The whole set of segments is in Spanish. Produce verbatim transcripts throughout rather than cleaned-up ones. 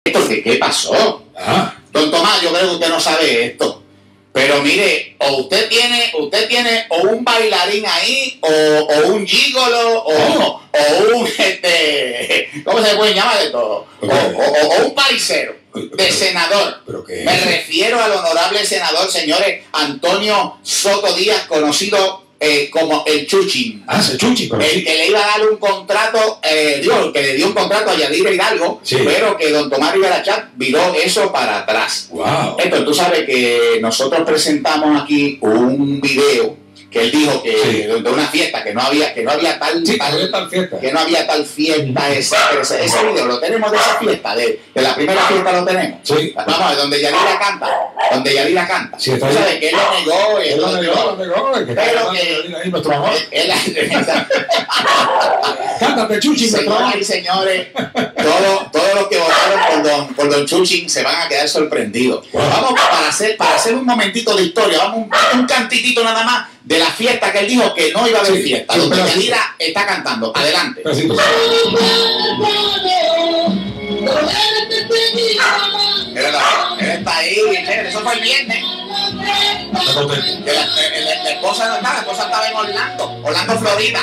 ¿Esto qué, qué pasó? Ah. Don Tomás, yo creo que usted no sabe esto. Pero mire, o usted tiene, usted tiene o un bailarín ahí, o, o un gigolo, o, Oh. o un, este, ¿cómo se puede llamar de todo? O, o, o un paricero de senador. ¿Pero qué? Me refiero al honorable senador, señores, Antonio Soto Díaz, conocido eh, como el Chuchín. Ah, se Chuchi, pero El sí. que le iba a dar un contrato, eh, Dios, que le dio un contrato a Yadira Hidalgo, Sí. pero que don Tomás Rivera Chat viró eso para atrás. Wow. Entonces, tú sabes que nosotros presentamos aquí un video que él dijo que Sí. de una fiesta, que no había, que no había tal, Sí, tal- no había tal fiesta. que no había tal fiesta, ese, ese, ese video lo tenemos de esa fiesta, de, de la primera fiesta lo tenemos. Sí. Vamos a ver, donde Yadira canta, donde Yadira canta. Sí, está Tú bien. sabes que él lo negó, él Él lo lo negó, negó. lo negó, el que está Pero cantando que- ahí, nuestro amor. Él- él- Cántate, Chuchi, nuestro Señoras amor. y señores, todos todo los que votaron por don, por don Chuchín se van a quedar sorprendidos. Wow. Vamos para hacer, para hacer un momentito de historia, vamos un, un cantitito nada más de la fiesta que él dijo que no iba a haber Sí, fiesta, sí, un donde pedacito. Yadira está cantando. Adelante. Pedacito. Él, él está ahí, chévere, eso fue el viernes. Está contento. Que la, la- la- la esposa no estaba, la esposa estaba en Orlando, Orlando, Florida.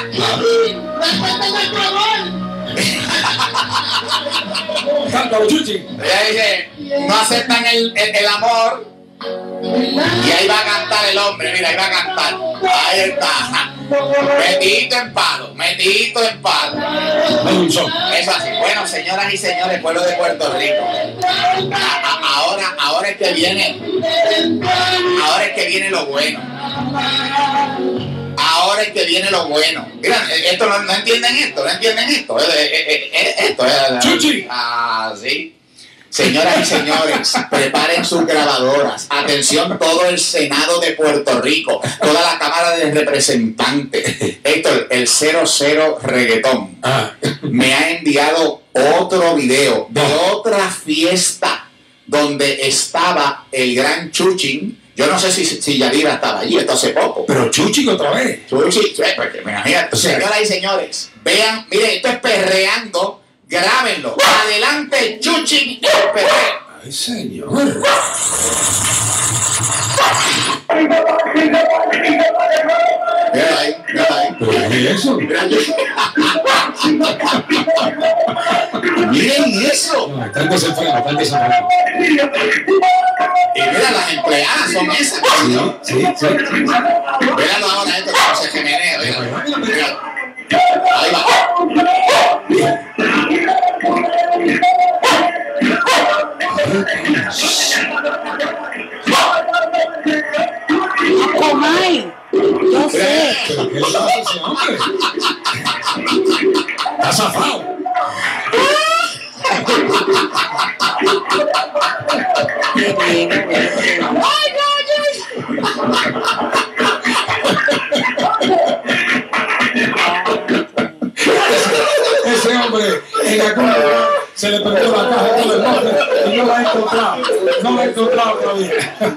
Cántalo, Chuchi. Ella dice, no aceptan el, el, el amor. Y ahí va a cantar el hombre, mira, ahí va a cantar. Ahí está. Metidito en palo, metidito en palo. Dale un son. Eso así. Bueno, señoras y señores, pueblo de Puerto Rico. A- a- ahora, ahora es que viene. Ahora es que viene lo bueno. Ahora es que viene lo bueno. Mira, esto no, no entienden esto, no entienden esto. Eh, eh, eh, eh, Esto es. Chuchi. Ah, sí. Señoras y señores, preparen sus grabadoras. Atención, todo el Senado de Puerto Rico, toda la Cámara de Representantes. Héctor, el cero cero reggaetón, Ah. me ha enviado otro video de otra fiesta donde estaba el gran Chuchín. Yo no sé si, si Yadira estaba allí, esto hace poco. Pero Chuchi otra vez. Chuchi, eh, porque, mira, mira, señoras y señores, vean, miren, esto es perreando, grábenlo. Adelante, Chuchín, el perreo. Ay, señor. Mira ahí, mira ahí. ¿Pero qué es eso? Mira, yo- Miren eso. No, está en desenfreno, está en desenfreno. Y mira, las empleadas son esas. Sí, sí, sí. Míralo ahora, esto como se genera. Mira, mira. Ahí va. Comay, yo sé. ¿Pero qué le pasa a ese hombre? Está zafado. Qué bien, qué bien. Ese hombre en algún lugar se le perdió la caja de el bote y no la ha encontrado. No la ha encontrado todavía.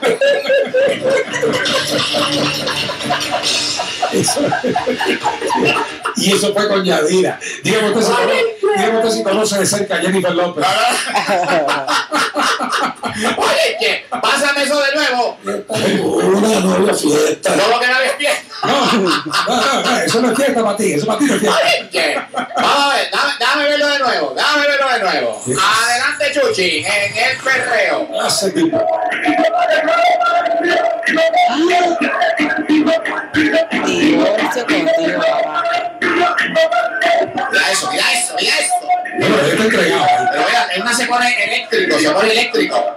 Eso- y eso fue con Yadira. Dígame usted si conoce, dígame usted si conoce de cerca a Jennifer López. Oye, que pásame eso de nuevo. Una nueva fiesta. No lo que no despierta. No, no, no, no, eso no es fiesta para ti, eso para ti no es fiesta. Oye, que. Vamos a ver, dame, dame verlo de nuevo. Dame verlo de nuevo. Adelante, Chuchi, en el perreo. Ese tipo. Divorcio contigo, papá. Mira eso, mira eso, mira eso. Bueno, él está entregado. ¿Eh? Pero mira, es una se pone eléctrico, se pone eléctrico.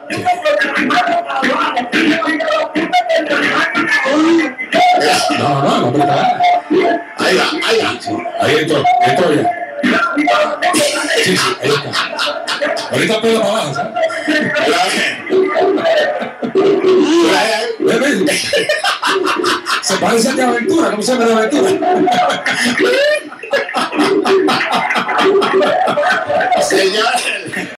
Mira, No, no, no, pero está. ahí va, ahí va. Ahí entró, entró ya. Sí, sí, ahí está. Ahorita pega para abajo, ¿sabes? Mira, ahí, ahí. Ve, ve. Se parece a de aventura, ¿cómo se llama de aventura? Señores,